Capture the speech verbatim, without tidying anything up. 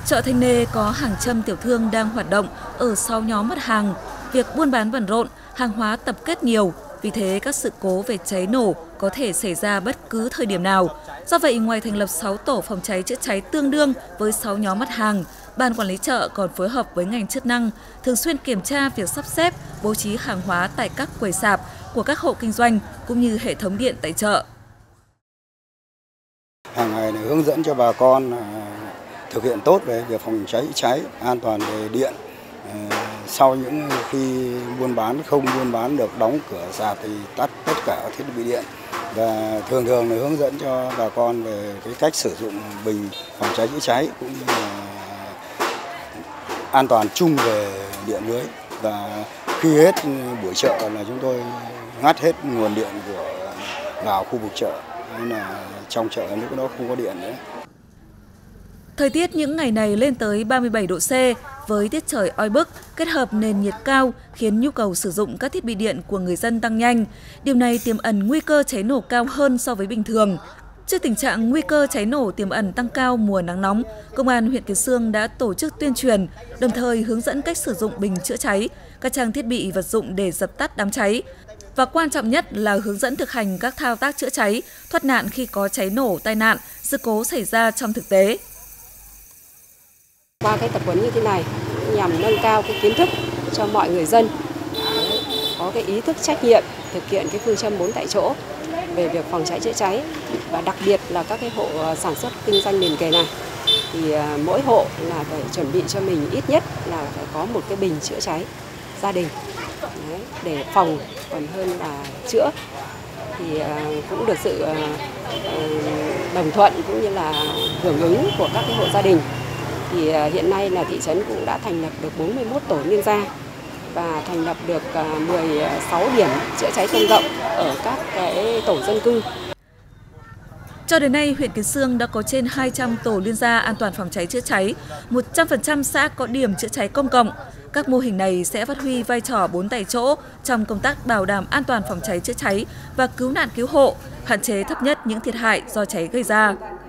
Chợ Thanh Nê có hàng trăm tiểu thương đang hoạt động ở sáu nhóm mặt hàng. Việc buôn bán bận rộn, hàng hóa tập kết nhiều, vì thế các sự cố về cháy nổ có thể xảy ra bất cứ thời điểm nào. Do vậy, ngoài thành lập sáu tổ phòng cháy chữa cháy tương đương với sáu nhóm mặt hàng, Ban Quản lý chợ còn phối hợp với ngành chức năng thường xuyên kiểm tra việc sắp xếp, bố trí hàng hóa tại các quầy sạp của các hộ kinh doanh cũng như hệ thống điện tại chợ. Hàng ngày này hướng dẫn cho bà con thực hiện tốt về việc phòng cháy cháy, an toàn về điện. Sau những khi buôn bán không buôn bán được đóng cửa sạp thì tắt tất cả các thiết bị điện, và thường thường là hướng dẫn cho bà con về cái cách sử dụng bình phòng cháy chữa cháy cũng như là an toàn chung về điện lưới. Và khi hết buổi chợ là chúng tôi ngắt hết nguồn điện của vào khu vực chợ, nên là trong chợ lúc đó không có điện nữa. Thời tiết những ngày này lên tới ba mươi bảy độ C với tiết trời oi bức kết hợp nền nhiệt cao khiến nhu cầu sử dụng các thiết bị điện của người dân tăng nhanh. Điều này tiềm ẩn nguy cơ cháy nổ cao hơn so với bình thường. Trước tình trạng nguy cơ cháy nổ tiềm ẩn tăng cao mùa nắng nóng, Công an huyện Kiến Xương đã tổ chức tuyên truyền, đồng thời hướng dẫn cách sử dụng bình chữa cháy, các trang thiết bị vật dụng để dập tắt đám cháy. Và quan trọng nhất là hướng dẫn thực hành các thao tác chữa cháy, thoát nạn khi có cháy nổ, tai nạn, sự cố xảy ra trong thực tế. Qua cái tập huấn như thế này nhằm nâng cao cái kiến thức cho mọi người dân có cái ý thức trách nhiệm thực hiện cái phương châm bốn tại chỗ về việc phòng cháy chữa cháy, và đặc biệt là các cái hộ sản xuất kinh doanh liền kề này thì mỗi hộ là phải chuẩn bị cho mình ít nhất là phải có một cái bình chữa cháy gia đình. Đấy, để phòng còn hơn là chữa. Thì cũng được sự đồng thuận cũng như là hưởng ứng của các cái hộ gia đình. Thì hiện nay là thị trấn cũng đã thành lập được bốn mươi mốt tổ liên gia và thành lập được mười sáu điểm chữa cháy công cộng ở các cái tổ dân cư. Cho đến nay, huyện Kiến Xương đã có trên hai trăm tổ liên gia an toàn phòng cháy chữa cháy, một trăm phần trăm xã có điểm chữa cháy công cộng. Các mô hình này sẽ phát huy vai trò bốn tại chỗ trong công tác bảo đảm an toàn phòng cháy chữa cháy và cứu nạn cứu hộ, hạn chế thấp nhất những thiệt hại do cháy gây ra.